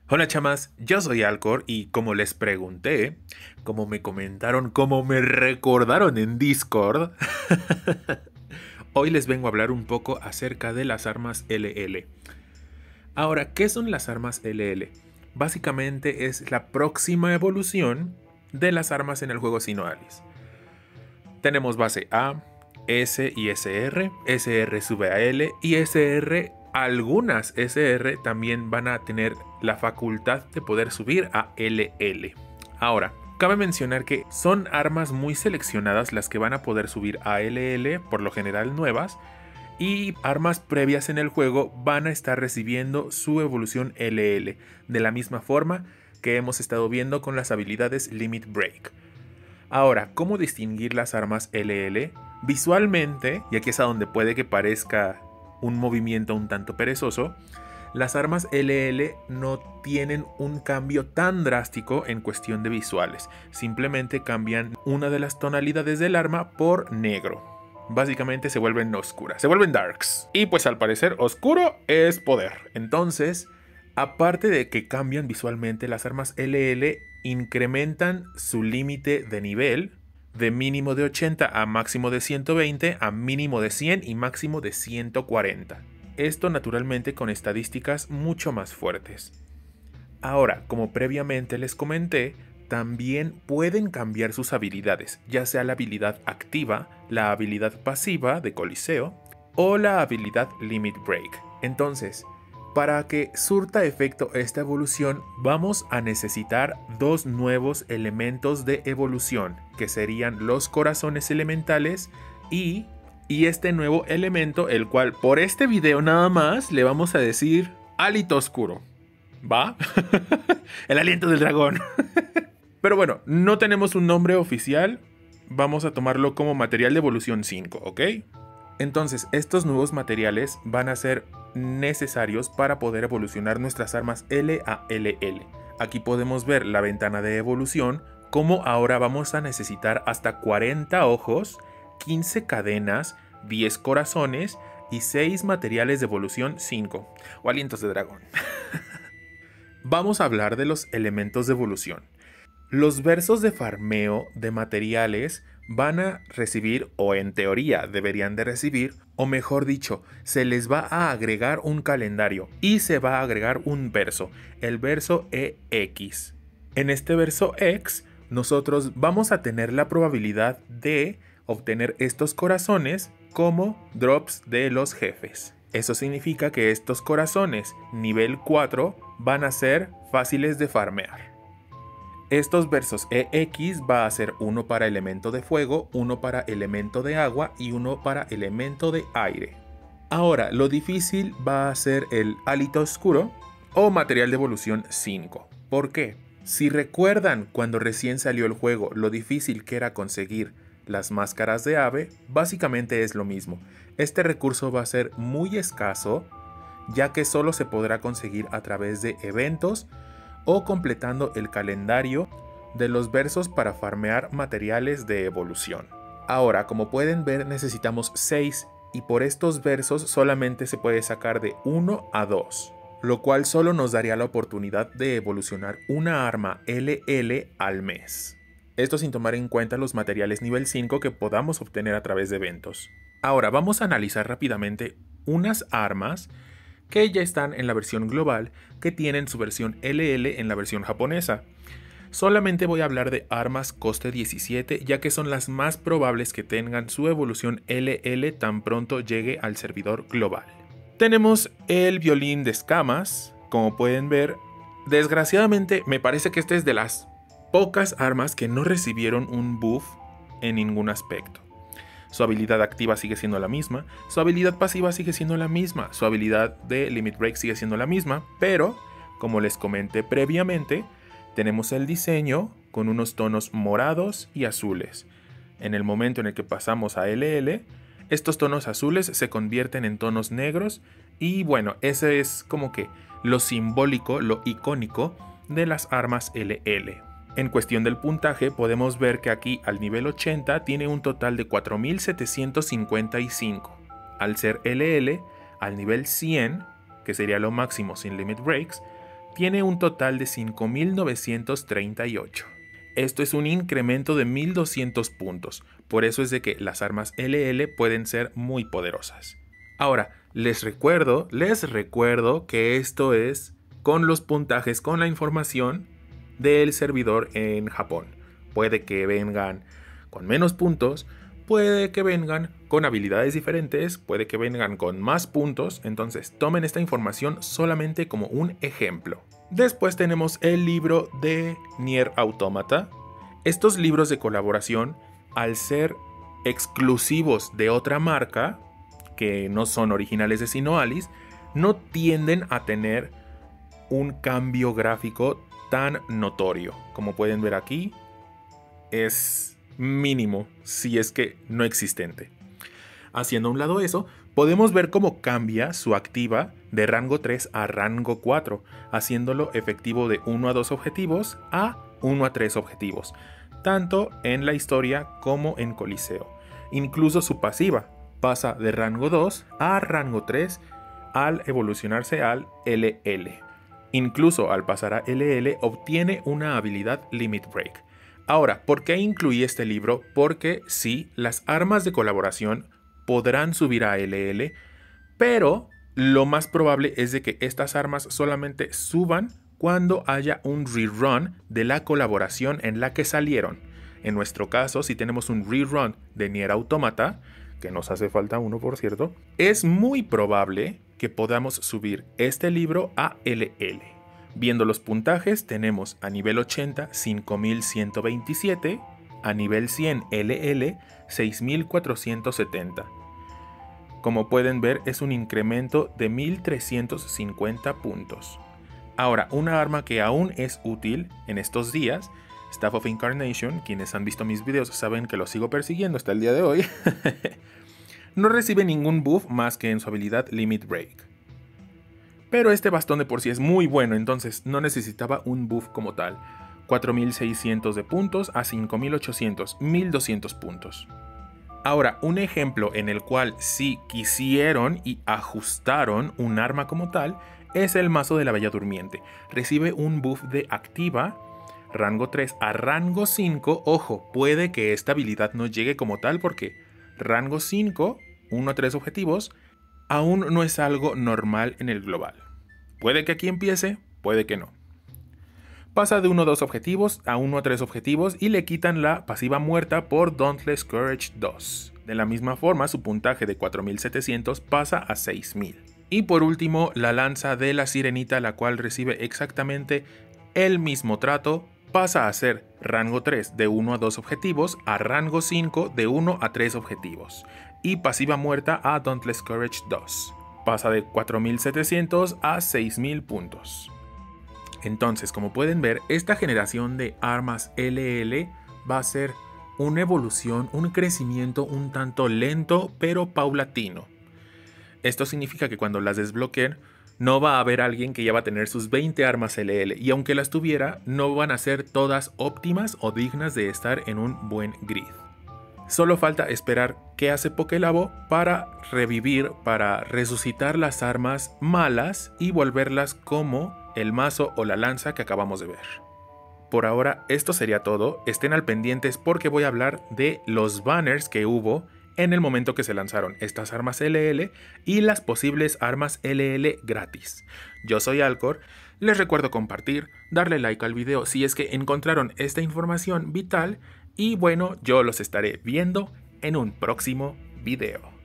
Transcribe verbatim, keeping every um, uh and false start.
Hola chamas, yo soy Alcor y como les pregunté, como me comentaron, como me recordaron en Discord, hoy les vengo a hablar un poco acerca de las armas L L. Ahora, ¿qué son las armas L L? Básicamente es la próxima evolución de las armas en el juego Sinoalis. Tenemos base A, S y S R, S R sube a L y S R, algunas S R también van a tener la facultad de poder subir a L L. Ahora, cabe mencionar que son armas muy seleccionadas las que van a poder subir a L L, por lo general nuevas, y armas previas en el juego van a estar recibiendo su evolución L L, de la misma forma que hemos estado viendo con las habilidades Limit Break. Ahora, ¿cómo distinguir las armas L L? Visualmente, y aquí es a donde puede que parezca un movimiento un tanto perezoso, las armas L L no tienen un cambio tan drástico en cuestión de visuales. Simplemente cambian una de las tonalidades del arma por negro. Básicamente se vuelven oscuras, se vuelven darks. Y pues al parecer oscuro es poder. Entonces, aparte de que cambian visualmente, las armas L L incrementan su límite de nivel de mínimo de ochenta a máximo de ciento veinte, a mínimo de cien y máximo de ciento cuarenta. Esto naturalmente con estadísticas mucho más fuertes. Ahora, como previamente les comenté, también pueden cambiar sus habilidades, ya sea la habilidad activa, la habilidad pasiva de Coliseo o la habilidad Limit Break. Entonces, para que surta efecto esta evolución, vamos a necesitar dos nuevos elementos de evolución, que serían los corazones elementales y, y este nuevo elemento, el cual por este video nada más le vamos a decir hálito oscuro. ¿Va? El aliento del dragón. Pero bueno, no tenemos un nombre oficial, vamos a tomarlo como material de evolución cinco, ¿ok? Entonces, estos nuevos materiales van a ser necesarios para poder evolucionar nuestras armas L a L L. Aquí podemos ver la ventana de evolución, como ahora vamos a necesitar hasta cuarenta ojos, quince cadenas, diez corazones y seis materiales de evolución cinco, o alientos de dragón. Vamos a hablar de los elementos de evolución. Los versos de farmeo de materiales van a recibir, o en teoría deberían de recibir, o mejor dicho, se les va a agregar un calendario y se va a agregar un verso, el verso E X. En este verso X, nosotros vamos a tener la probabilidad de obtener estos corazones como drops de los jefes. Eso significa que estos corazones nivel cuatro van a ser fáciles de farmear. Estos versos E X va a ser uno para elemento de fuego, uno para elemento de agua y uno para elemento de aire. Ahora, lo difícil va a ser el hálito oscuro o material de evolución cinco. ¿Por qué? Si recuerdan cuando recién salió el juego lo difícil que era conseguir las máscaras de ave, básicamente es lo mismo. Este recurso va a ser muy escaso, ya que solo se podrá conseguir a través de eventos o completando el calendario de los versos para farmear materiales de evolución. Ahora, como pueden ver, necesitamos seis y por estos versos solamente se puede sacar de uno a dos, lo cual solo nos daría la oportunidad de evolucionar una arma L L al mes. Esto sin tomar en cuenta los materiales nivel cinco que podamos obtener a través de eventos. Ahora vamos a analizar rápidamente unas armas que ya están en la versión global, que tienen su versión L L en la versión japonesa. Solamente voy a hablar de armas coste diecisiete, ya que son las más probables que tengan su evolución L L tan pronto llegue al servidor global. Tenemos el violín de escamas, como pueden ver. Desgraciadamente me parece que esta es de las pocas armas que no recibieron un buff en ningún aspecto. Su habilidad activa sigue siendo la misma, su habilidad pasiva sigue siendo la misma, su habilidad de Limit Break sigue siendo la misma, pero, como les comenté previamente, tenemos el diseño con unos tonos morados y azules. En el momento en el que pasamos a L L, estos tonos azules se convierten en tonos negros y bueno, ese es como que lo simbólico, lo icónico de las armas L L. En cuestión del puntaje, podemos ver que aquí al nivel ochenta tiene un total de cuatro mil setecientos cincuenta y cinco. Al ser L L, al nivel cien, que sería lo máximo sin Limit Breaks, tiene un total de cinco mil novecientos treinta y ocho. Esto es un incremento de mil doscientos puntos, por eso es de que las armas L L pueden ser muy poderosas. Ahora, les recuerdo, les recuerdo que esto es con los puntajes, con la información del servidor en Japón. Puede que vengan con menos puntos, puede que vengan con habilidades diferentes, puede que vengan con más puntos, entonces tomen esta información solamente como un ejemplo. Después tenemos el libro de Nier Automata. Estos libros de colaboración, al ser exclusivos de otra marca, que no son originales de Sinoalis, no tienden a tener un cambio gráfico tan notorio. Como pueden ver aquí, es mínimo, si es que no existente. Haciendo a un lado eso, podemos ver cómo cambia su activa de rango tres a rango cuatro, haciéndolo efectivo de uno a dos objetivos a uno a tres objetivos, tanto en la historia como en Coliseo. Incluso su pasiva pasa de rango dos a rango tres al evolucionarse al L L. Incluso al pasar a L L obtiene una habilidad Limit Break. Ahora, ¿por qué incluí este libro? Porque sí, las armas de colaboración podrán subir a L L, pero lo más probable es de que estas armas solamente suban cuando haya un rerun de la colaboración en la que salieron. En nuestro caso, si tenemos un rerun de Nier Automata, que nos hace falta uno por cierto, es muy probable que podamos subir este libro a L L. Viendo los puntajes, tenemos a nivel ochenta cinco mil ciento veintisiete, a nivel cien L L seis mil cuatrocientos setenta. Como pueden ver, es un incremento de mil trescientos cincuenta puntos. Ahora, una arma que aún es útil en estos días, Staff of Incarnation, quienes han visto mis videos saben que lo sigo persiguiendo hasta el día de hoy, no recibe ningún buff más que en su habilidad Limit Break. Pero este bastón de por sí es muy bueno, entonces no necesitaba un buff como tal. cuatro mil seiscientos de puntos a cinco mil ochocientos, mil doscientos puntos. Ahora, un ejemplo en el cual sí quisieron y ajustaron un arma como tal es el mazo de la Bella Durmiente. Recibe un buff de activa, rango tres a rango cinco. Ojo, puede que esta habilidad no llegue como tal porque rango cinco, uno a tres objetivos, aún no es algo normal en el global. Puede que aquí empiece, puede que no. Pasa de uno a dos objetivos a uno a tres objetivos y le quitan la pasiva muerta por Dauntless Courage dos. De la misma forma, su puntaje de cuatro mil setecientos pasa a seis mil. Y por último, la lanza de la sirenita, la cual recibe exactamente el mismo trato, pasa a ser rango tres de uno a dos objetivos a rango cinco de uno a tres objetivos. Y pasiva muerta a Dauntless Courage dos. Pasa de cuatro mil setecientos a seis mil puntos. Entonces, como pueden ver, esta generación de armas L L va a ser una evolución, un crecimiento un tanto lento pero paulatino. Esto significa que cuando las desbloqueen, no va a haber alguien que ya va a tener sus veinte armas L L, y aunque las tuviera, no van a ser todas óptimas o dignas de estar en un buen grid. Solo falta esperar qué hace Pokélabo para revivir, para resucitar las armas malas y volverlas como el mazo o la lanza que acabamos de ver. Por ahora esto sería todo, estén al pendientes porque voy a hablar de los banners que hubo en el momento que se lanzaron estas armas L L y las posibles armas L L gratis. Yo soy Alcor, les recuerdo compartir, darle like al video si es que encontraron esta información vital y bueno, yo los estaré viendo en un próximo video.